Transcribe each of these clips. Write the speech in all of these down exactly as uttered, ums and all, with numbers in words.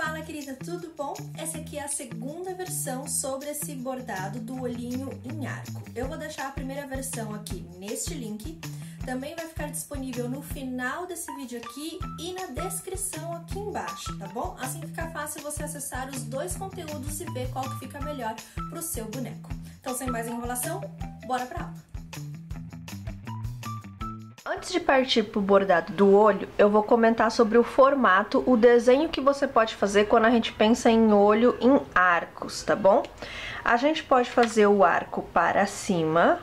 Fala, querida, tudo bom? Essa aqui é a segunda versão sobre esse bordado do olhinho em arco. Eu vou deixar a primeira versão aqui neste link. Também vai ficar disponível no final desse vídeo aqui e na descrição aqui embaixo, tá bom? Assim fica fácil você acessar os dois conteúdos e ver qual que fica melhor pro seu boneco. Então, sem mais enrolação, bora pra aula! Antes de partir pro bordado do olho, eu vou comentar sobre o formato, o desenho que você pode fazer quando a gente pensa em olho em arcos, tá bom? A gente pode fazer o arco para cima,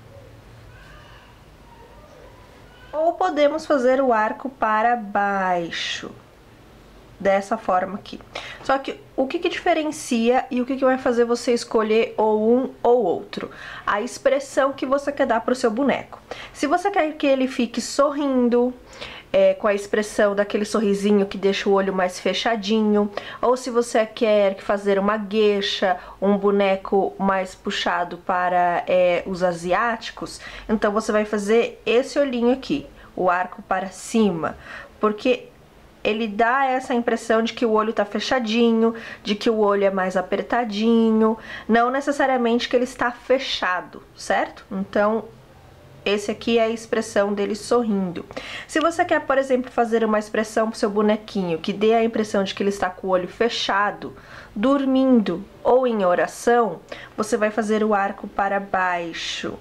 ou podemos fazer o arco para baixo, dessa forma aqui. Só que o que que diferencia e o que que vai fazer você escolher ou um ou outro? A expressão que você quer dar para o seu boneco. Se você quer que ele fique sorrindo, é, com a expressão daquele sorrisinho que deixa o olho mais fechadinho, ou se você quer fazer uma gueixa, um boneco mais puxado para é, os asiáticos, então você vai fazer esse olhinho aqui, o arco para cima, porque ele dá essa impressão de que o olho tá fechadinho, de que o olho é mais apertadinho, não necessariamente que ele está fechado, certo? Então, esse aqui é a expressão dele sorrindo. Se você quer, por exemplo, fazer uma expressão pro seu bonequinho que dê a impressão de que ele está com o olho fechado, dormindo ou em oração, você vai fazer o arco para baixo.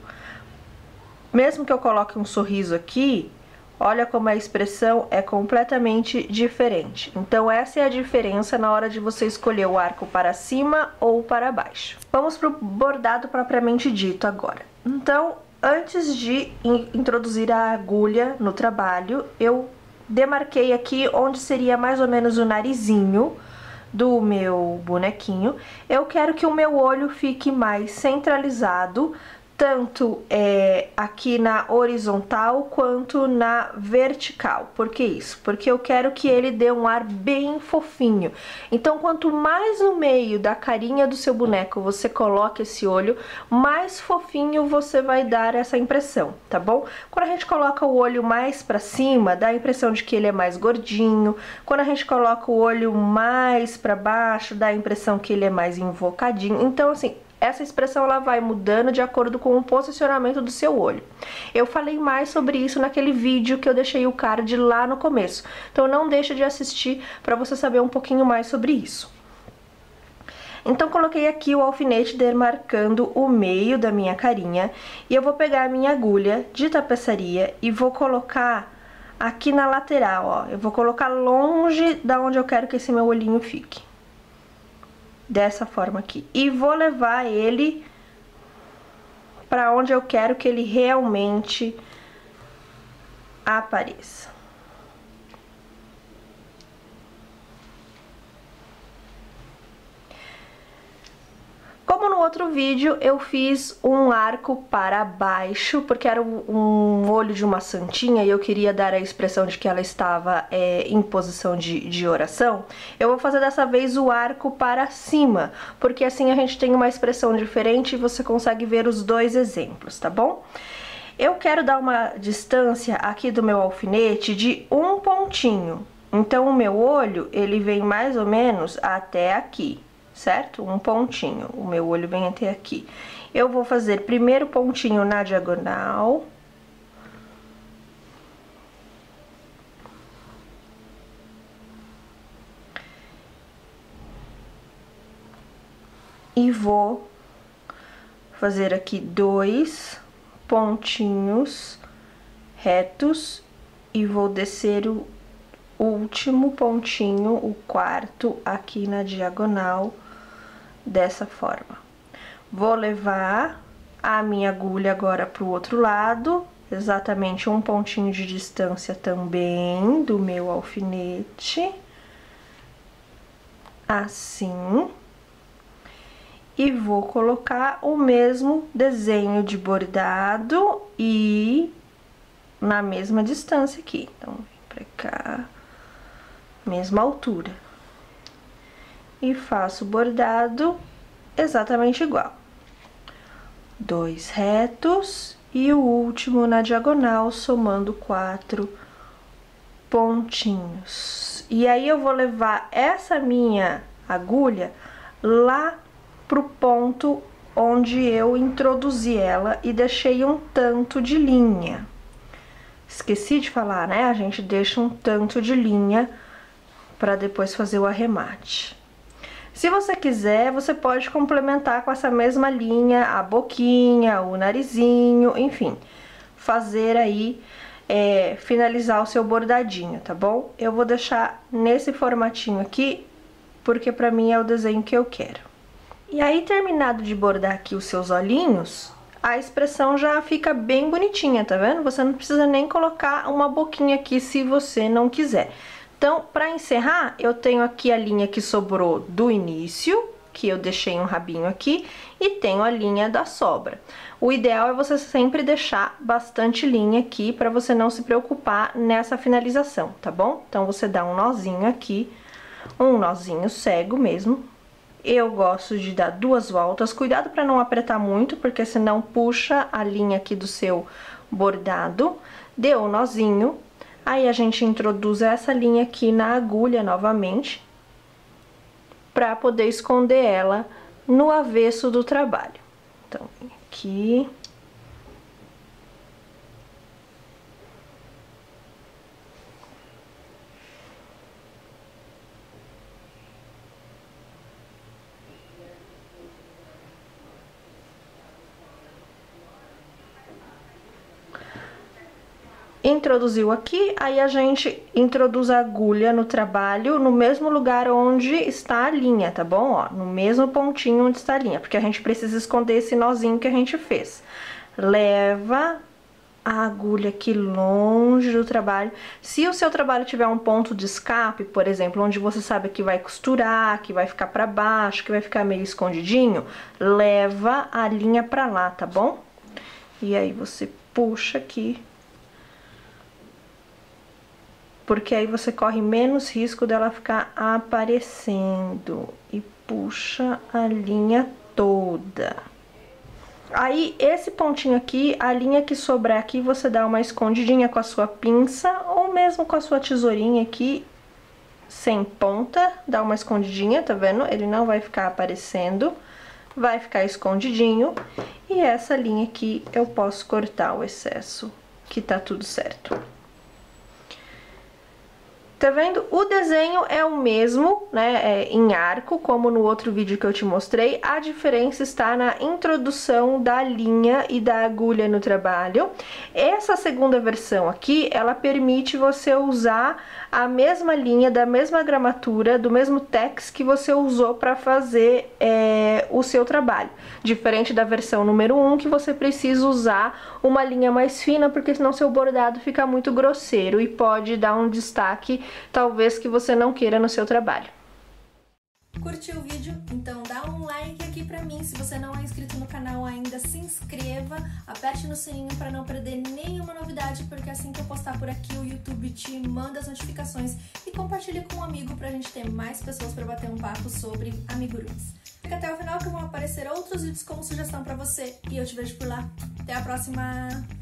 Mesmo que eu coloque um sorriso aqui, olha como a expressão é completamente diferente. Então, essa é a diferença na hora de você escolher o arco para cima ou para baixo. Vamos para o bordado propriamente dito agora. Então, antes de introduzir a agulha no trabalho, eu demarquei aqui onde seria mais ou menos o narizinho do meu bonequinho. Eu quero que o meu olho fique mais centralizado, tanto é, aqui na horizontal quanto na vertical. Por que isso? Porque eu quero que ele dê um ar bem fofinho. Então, quanto mais no meio da carinha do seu boneco você coloca esse olho, mais fofinho você vai dar essa impressão, tá bom? Quando a gente coloca o olho mais pra cima, dá a impressão de que ele é mais gordinho. Quando a gente coloca o olho mais pra baixo, dá a impressão que ele é mais invocadinho. Então, assim, essa expressão ela vai mudando de acordo com o posicionamento do seu olho. Eu falei mais sobre isso naquele vídeo que eu deixei o card lá no começo. Então não deixa de assistir para você saber um pouquinho mais sobre isso. Então coloquei aqui o alfinete demarcando o meio da minha carinha. E eu vou pegar a minha agulha de tapeçaria e vou colocar aqui na lateral, ó. Eu vou colocar longe da onde eu quero que esse meu olhinho fique. Dessa forma aqui. E vou levar ele para onde eu quero que ele realmente apareça. Como no outro vídeo, eu fiz um arco para baixo, porque era um olho de uma santinha e eu queria dar a expressão de que ela estava é, em posição de, de oração. Eu vou fazer dessa vez o arco para cima, porque assim a gente tem uma expressão diferente e você consegue ver os dois exemplos, tá bom? Eu quero dar uma distância aqui do meu alfinete de um pontinho. Então, o meu olho, ele vem mais ou menos até aqui, certo? Um pontinho, o meu olho vem até aqui. Eu vou fazer primeiro pontinho na diagonal. E vou fazer aqui dois pontinhos retos e vou descer o último pontinho, o quarto, aqui na diagonal, dessa forma. Vou levar a minha agulha agora para o outro lado, exatamente um pontinho de distância também do meu alfinete, assim, e vou colocar o mesmo desenho de bordado e na mesma distância aqui. Então, vem pra cá, mesma altura. E faço bordado exatamente igual. Dois retos e o último na diagonal, somando quatro pontinhos. E aí eu vou levar essa minha agulha lá pro ponto onde eu introduzi ela e deixei um tanto de linha. Esqueci de falar, né? A gente deixa um tanto de linha para depois fazer o arremate. Se você quiser, você pode complementar com essa mesma linha a boquinha, o narizinho, enfim, fazer aí, é, finalizar o seu bordadinho, tá bom? Eu vou deixar nesse formatinho aqui, porque pra mim é o desenho que eu quero. E aí, terminado de bordar aqui os seus olhinhos, a expressão já fica bem bonitinha, tá vendo? Você não precisa nem colocar uma boquinha aqui se você não quiser. Então, para encerrar, eu tenho aqui a linha que sobrou do início, que eu deixei um rabinho aqui, e tenho a linha da sobra. O ideal é você sempre deixar bastante linha aqui, para você não se preocupar nessa finalização, tá bom? Então, você dá um nozinho aqui, um nozinho cego mesmo. Eu gosto de dar duas voltas, cuidado para não apertar muito, porque senão puxa a linha aqui do seu bordado. Deu um nozinho. Aí, a gente introduz essa linha aqui na agulha novamente, para poder esconder ela no avesso do trabalho. Então, aqui. Introduziu aqui, aí a gente introduz a agulha no trabalho, no mesmo lugar onde está a linha, tá bom? Ó, no mesmo pontinho onde está a linha, porque a gente precisa esconder esse nozinho que a gente fez. Leva a agulha aqui longe do trabalho. Se o seu trabalho tiver um ponto de escape, por exemplo, onde você sabe que vai costurar, que vai ficar pra baixo, que vai ficar meio escondidinho, leva a linha pra lá, tá bom? E aí você puxa aqui, porque aí você corre menos risco dela ficar aparecendo. E puxa a linha toda. Aí, esse pontinho aqui, a linha que sobrar aqui, você dá uma escondidinha com a sua pinça, ou mesmo com a sua tesourinha aqui, sem ponta, dá uma escondidinha, tá vendo? Ele não vai ficar aparecendo, vai ficar escondidinho. E essa linha aqui, eu posso cortar o excesso, que tá tudo certo. Tá vendo? O desenho é o mesmo, né, é em arco, como no outro vídeo que eu te mostrei. A diferença está na introdução da linha e da agulha no trabalho. Essa segunda versão aqui, ela permite você usar a mesma linha, da mesma gramatura, do mesmo tex que você usou para fazer é, o seu trabalho. Diferente da versão número um, que você precisa usar uma linha mais fina, porque senão seu bordado fica muito grosseiro e pode dar um destaque talvez que você não queira no seu trabalho. Curtiu o vídeo? Então dá um like aqui pra mim. Se você não é inscrito no canal ainda, se inscreva, aperte no sininho para não perder nenhuma novidade, porque assim que eu postar por aqui o YouTube te manda as notificações, e compartilhe com um amigo pra gente ter mais pessoas para bater um papo sobre amigurumis. Fica até o final que vão aparecer outros vídeos como sugestão pra você, e eu te vejo por lá. Até a próxima!